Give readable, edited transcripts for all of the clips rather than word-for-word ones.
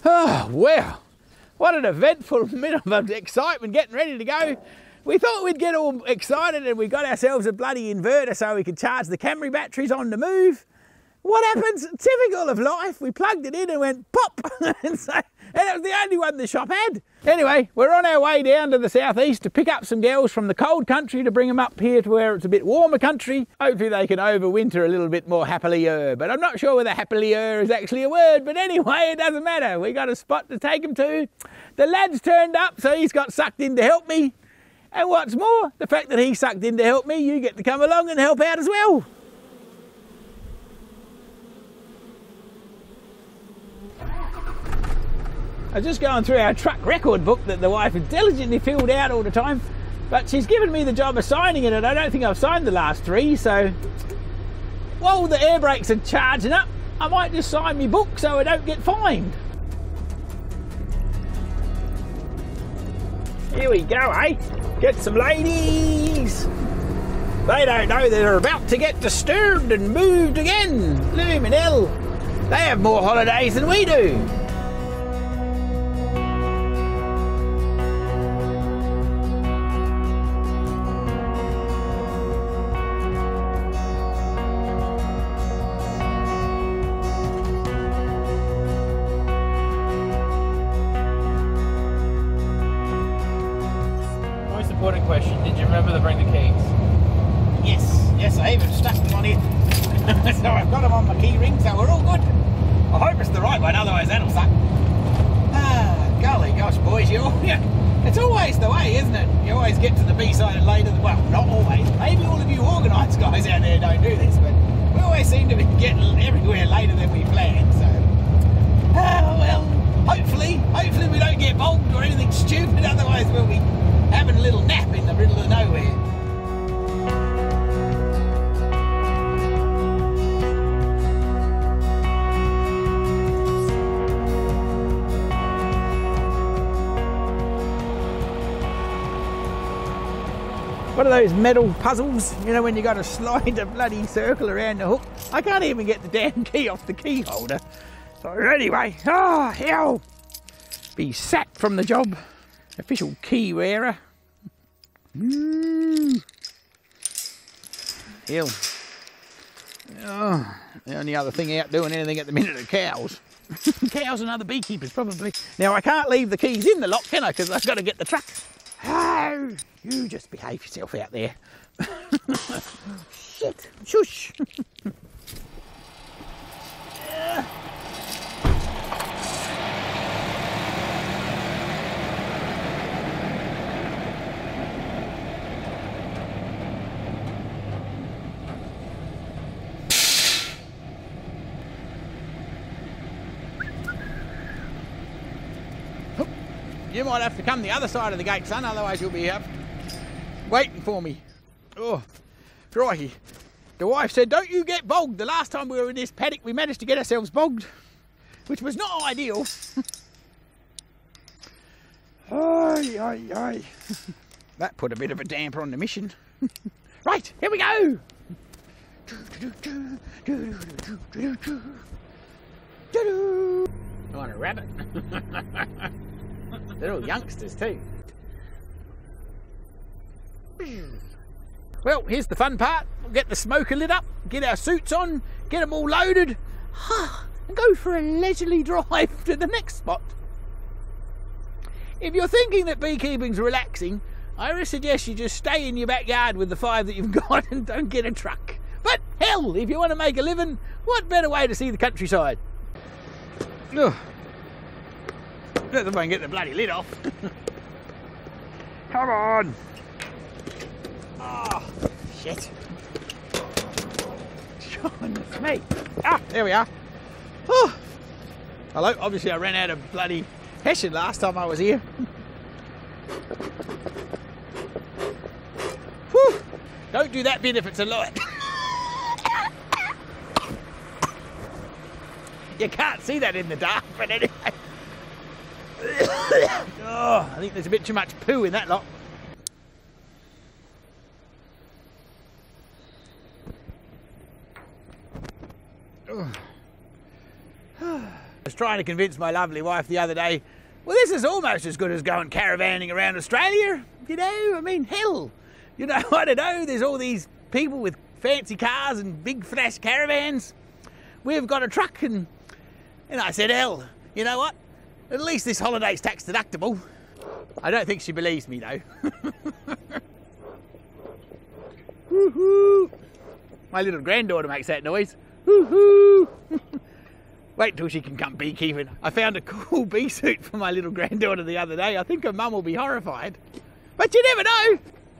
Oh, well, what an eventful minute of excitement getting ready to go. We thought we'd get all excited and we got ourselves a bloody inverter so we could charge the Camry batteries on the move. What happens? Typical of life. We plugged it in and went pop. and it was the only one the shop had. Anyway, we're on our way down to the southeast to pick up some girls from the cold country to bring them up here to where it's a bit warmer country. Hopefully they can overwinter a little bit more happily-er. But I'm not sure whether happily-er is actually a word. But anyway, it doesn't matter. We got a spot to take them to. The lad's turned up, so he's got sucked in to help me. And what's more, the fact that he sucked in to help me, you get to come along and help out as well. I was just going through our truck record book that the wife has diligently filled out all the time, but she's given me the job of signing it, and I don't think I've signed the last 3, so while the air brakes are charging up, I might just sign my book so I don't get fined. Here we go, eh? Get some ladies. They don't know they're about to get disturbed and moved again. Blooming hell. They have more holidays than we do. Important question, did you remember to bring the keys? Yes, I even stuck them on here. So I've got them on my key ring, so we're all good. I hope it's the right one, otherwise that'll suck. Ah, golly gosh, boys, it's always the way, isn't it? You always get to the B-side later, well, not always. Maybe all of you organised guys out there don't do this, but we always seem to be getting everywhere later than we planned, so. Well, hopefully we don't get bogged or anything stupid, otherwise we'll be having a little nap in the middle of nowhere. What are those metal puzzles? You know, when you got to slide a bloody circle around the hook? I can't even get the damn key off the key holder. So anyway, oh hell! Be sacked from the job. Official key wearer. Hell. Oh, the only other thing out doing anything at the minute are cows. Cows and other beekeepers, probably. Now, I can't leave the keys in the lock, can I? Because I've got to get the truck. Oh, you just behave yourself out there. Shit. Shush. You might have to come the other side of the gate, son, otherwise you'll be waiting for me. Oh, crikey. The wife said, don't you get bogged. The last time we were in this paddock, we managed to get ourselves bogged, which was not ideal. Aye. That put a bit of a damper on the mission. Right, here we go. You want a rabbit? They're all youngsters too. Well, here's the fun part. We'll get the smoker lit up, get our suits on, get them all loaded, and go for a leisurely drive to the next spot. If you're thinking that beekeeping's relaxing, I would suggest you just stay in your backyard with the 5 that you've got and don't get a truck. But hell, if you want to make a living, what better way to see the countryside? Ugh. Let's if I can get the bloody lid off. Come on. Oh, shit. Goodness me. Ah, there we are. Oh. Hello, obviously I ran out of bloody Hessian last time I was here. Whew. Don't do that bit if it's a light. You can't see that in the dark, but anyway. Oh, I think there's a bit too much poo in that lot. was trying to convince my lovely wife the other day, well, this is almost as good as going caravanning around Australia. You know, I mean, hell, you know, I don't know, there's all these people with fancy cars and big flash caravans. We've got a truck, and I said, hell, you know what? At least this holiday's tax deductible. I don't think she believes me though. Woohoo! My little granddaughter makes that noise. Woohoo! Wait till she can come beekeeping. I found a cool bee suit for my little granddaughter the other day. I think her mum will be horrified. But you never know!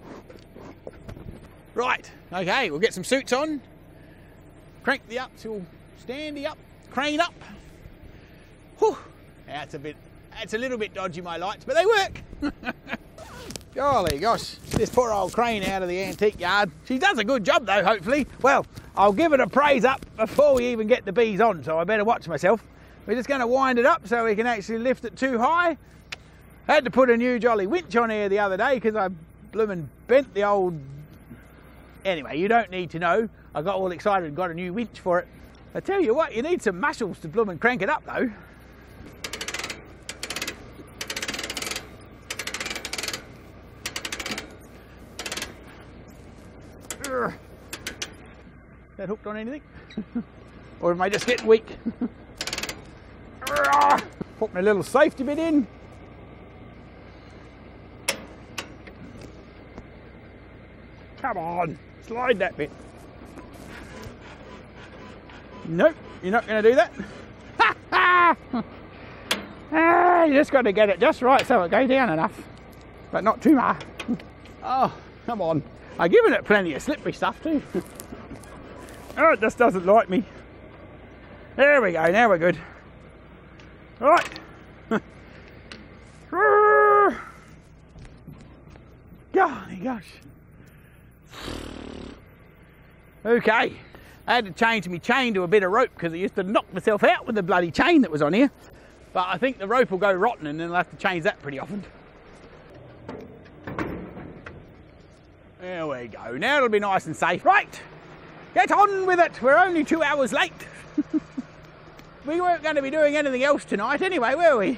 Right, okay, we'll get some suits on. Crank the up till standy up, crane up. Whew, that's a little bit dodgy, my lights, but they work. Golly gosh, this poor old crane out of the antique yard. She does a good job though, hopefully. Well, I'll give it a praise up before we even get the bees on, so I better watch myself. We're just going to wind it up so we can actually lift it too high. I had to put a new jolly winch on here the other day because I bloomin' bent the old... Anyway, you don't need to know. I got all excited and got a new winch for it. I tell you what, you need some muscles to bloomin' crank it up though. Is that hooked on anything? Or am I just getting weak? Putting a little safety bit in. Come on, slide that bit. Nope, you're not going to do that. You just got to get it just right so it goes down enough, but not too much. Oh, come on. I've given it plenty of slippery stuff too. Oh, it just doesn't like me. There we go, now we're good. Right. Golly gosh. Okay, I had to change my chain to a bit of rope because I used to knock myself out with the bloody chain that was on here. But I think the rope will go rotten and then I'll have to change that pretty often. There we go, now it'll be nice and safe. Right, get on with it, we're only 2 hours late. We weren't going to be doing anything else tonight anyway, were we?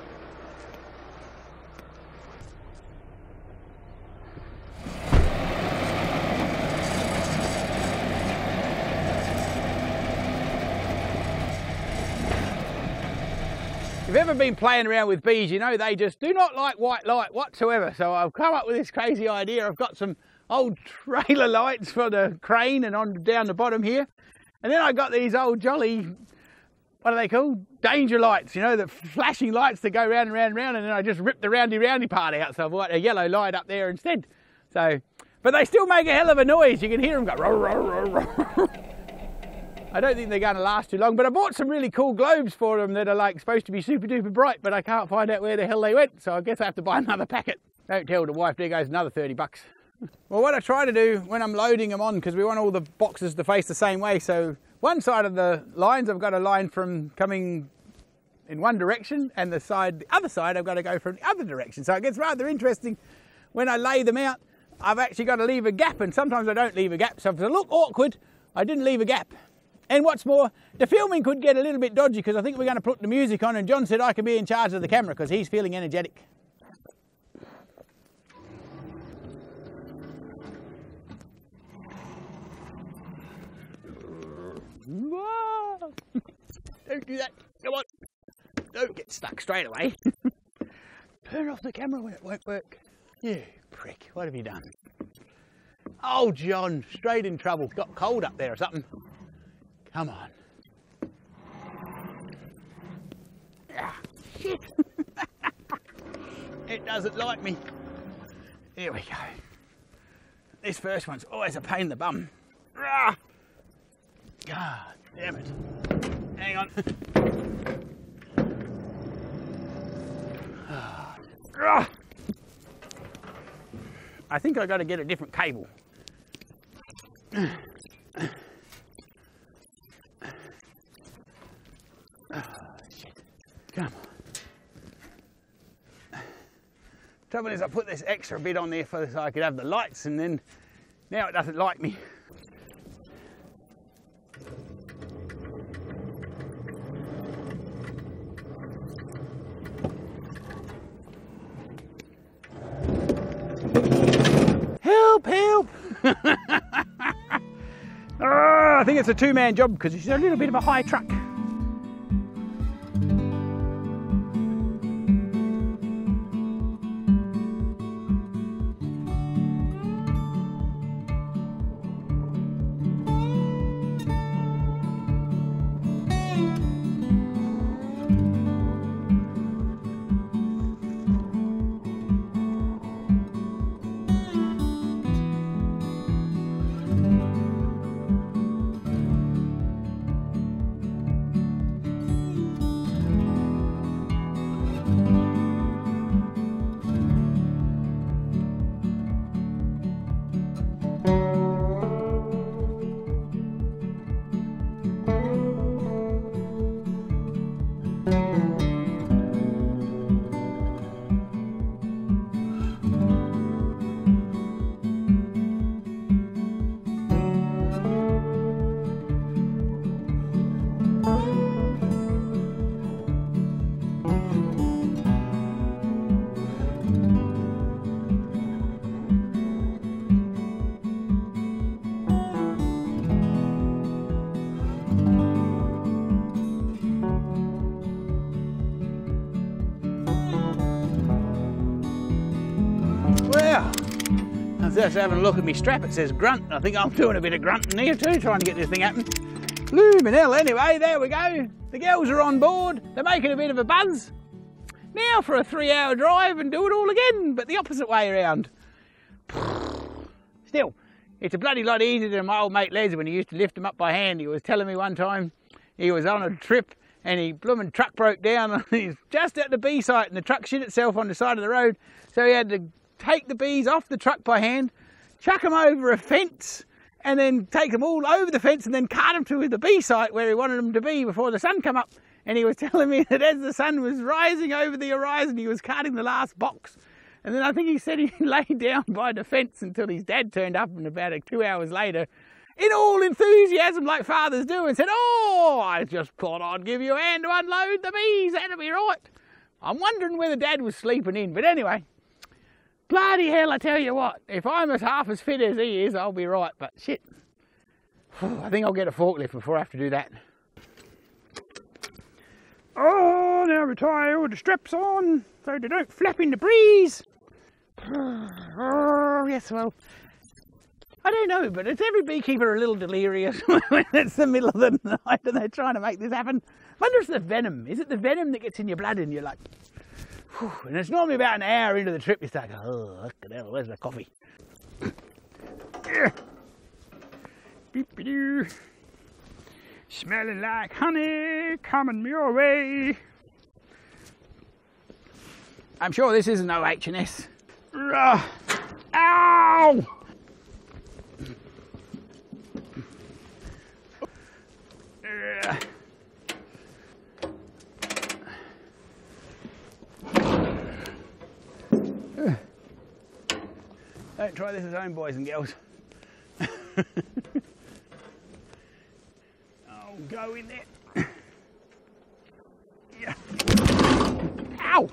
If you've ever been playing around with bees, you know they just do not like white light whatsoever. So I've come up with this crazy idea. I've got some old trailer lights for the crane and on down the bottom here. And then I got these old jolly, what are they called? Danger lights, you know, the flashing lights that go round and round and round, and then I just ripped the roundy part out. So I've got a yellow light up there instead. So, but they still make a hell of a noise. You can hear them go row, row, row, row. I don't think they're going to last too long, but I bought some really cool globes for them that are like supposed to be super duper bright, but I can't find out where the hell they went, so I guess I have to buy another packet. Don't tell the wife, there goes another 30 bucks. Well, what I try to do when I'm loading them on, because we want all the boxes to face the same way, so one side of the lines I've got a line from coming in one direction, and the other side I've got to go from the other direction. So it gets rather interesting when I lay them out. I've actually got to leave a gap, and sometimes I don't leave a gap, so if it look awkward, I didn't leave a gap. And what's more, the filming could get a little bit dodgy because I think we're going to put the music on, and John said I can be in charge of the camera because he's feeling energetic. Don't do that. Come on. Don't get stuck straight away. Turn off the camera when it won't work. You prick. What have you done? Oh, John, straight in trouble. Got cold up there or something. Come on. Ah, shit. It doesn't like me. Here we go. This first one's always a pain in the bum. Ah, God damn it. Hang on. Ah. I think I've got to get a different cable. Come on. Trouble is I put this extra bit on there so I could have the lights, and then now it doesn't like me. Oh, I think it's a two-man job because it's a little bit of a high truck. Well, I was just having a look at my strap. It says grunt. I think I'm doing a bit of grunting here too, trying to get this thing happening. Blooming hell. Anyway, there we go. The girls are on board. They're making a bit of a buzz. Now for a 3-hour drive and do it all again, but the opposite way around. Still, it's a bloody lot easier than my old mate Les when he used to lift them up by hand. He was telling me one time he was on a trip and he blooming truck broke down and he's just at the bee site and the truck shit itself on the side of the road. So he had to take the bees off the truck by hand, chuck them over a fence and then take them all over the fence and then cart them to the bee site where he wanted them to be before the sun come up. And he was telling me that as the sun was rising over the horizon, he was carting the last box. And then I think he said he lay down by the fence until his dad turned up, and about 2 hours later, in all enthusiasm like fathers do, and said, "Oh, I just thought I'd give you a hand to unload the bees, that'll be right." I'm wondering whether Dad was sleeping in, but anyway, bloody hell, I tell you what, if I'm half as fit as he is, I'll be right, but shit. I think I'll get a forklift before I have to do that. Oh, now we tie all the straps on so they don't flap in the breeze. Oh, yes, well, I don't know, but it's every beekeeper a little delirious when it's the middle of the night and they're trying to make this happen. I wonder if it's the venom. Is it the venom that gets in your blood and you're like, whew, and it's normally about an hour into the trip you start going, oh, what the hell, where's the coffee? Beep-a-doo. Smelling like honey coming your way. I'm sure this isn't no H&S. Ow! Don't try this at home, boys and girls. Oh, go in there. Yeah. Ow!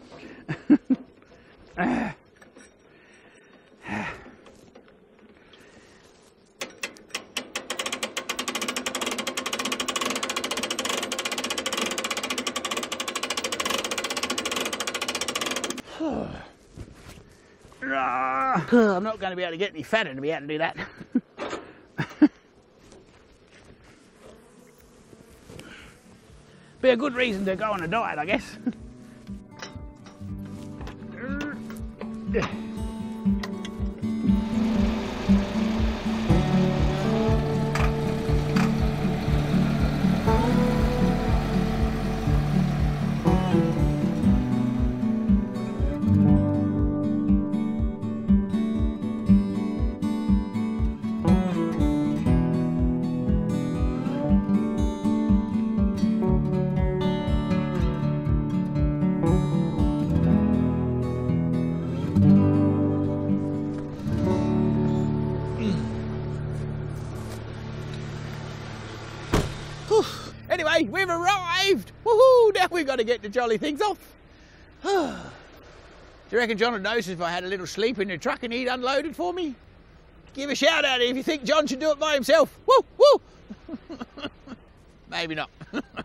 I'm not going to be able to get any fatter to be able to do that. Be a good reason to go on a diet, I guess. Anyway, we've arrived! Woohoo! Now we've got to get the jolly things off. Do you reckon John would notice if I had a little sleep in the truck and he'd unload it for me? Give a shout out if you think John should do it by himself. Woo, woo! Maybe not.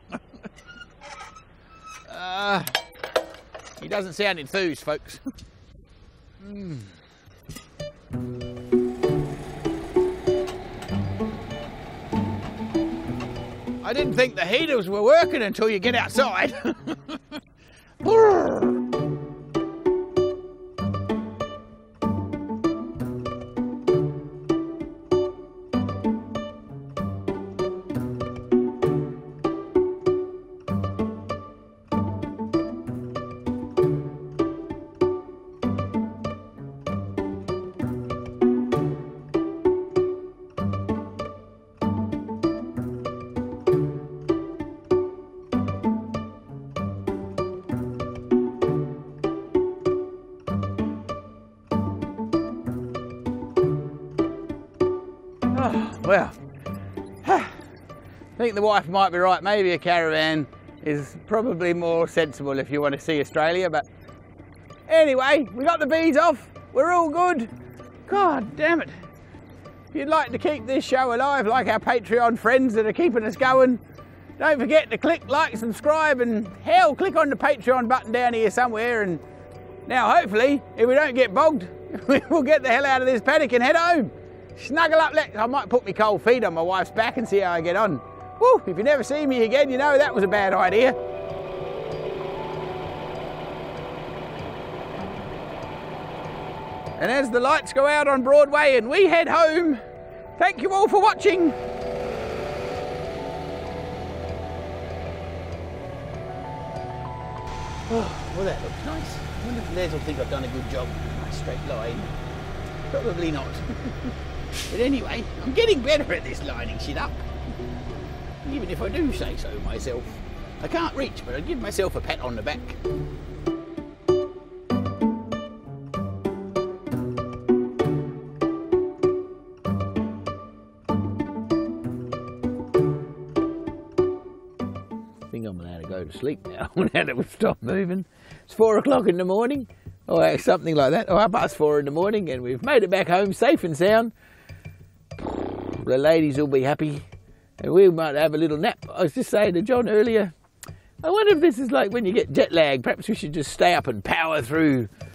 He doesn't sound enthused, folks. I didn't think the heaters were working until you get outside. Well, I think the wife might be right. Maybe a caravan is probably more sensible if you want to see Australia. But anyway, we got the bees off. We're all good. God damn it. If you'd like to keep this show alive, like our Patreon friends that are keeping us going, don't forget to click like, subscribe, and hell, click on the Patreon button down here somewhere. And now, hopefully, if we don't get bogged, we'll get the hell out of this paddock and head home. Snuggle up, I might put my cold feet on my wife's back and see how I get on. Woo, if you never see me again, you know that was a bad idea. And as the lights go out on Broadway and we head home, thank you all for watching. Oh, well, that looks nice. I wonder if Les will think I've done a good job. Nice straight line. Probably not. But anyway, I'm getting better at this lining shit up. Even if I do say so myself. I can't reach, but I'd give myself a pat on the back. I think I'm allowed to go to sleep now. Now that we've stopped moving. It's 4 o'clock in the morning, or something like that, or 4:30 in the morning, and we've made it back home safe and sound. The ladies will be happy, and we might have a little nap. I was just saying to John earlier, I wonder if this is like when you get jet lag. Perhaps we should just stay up and power through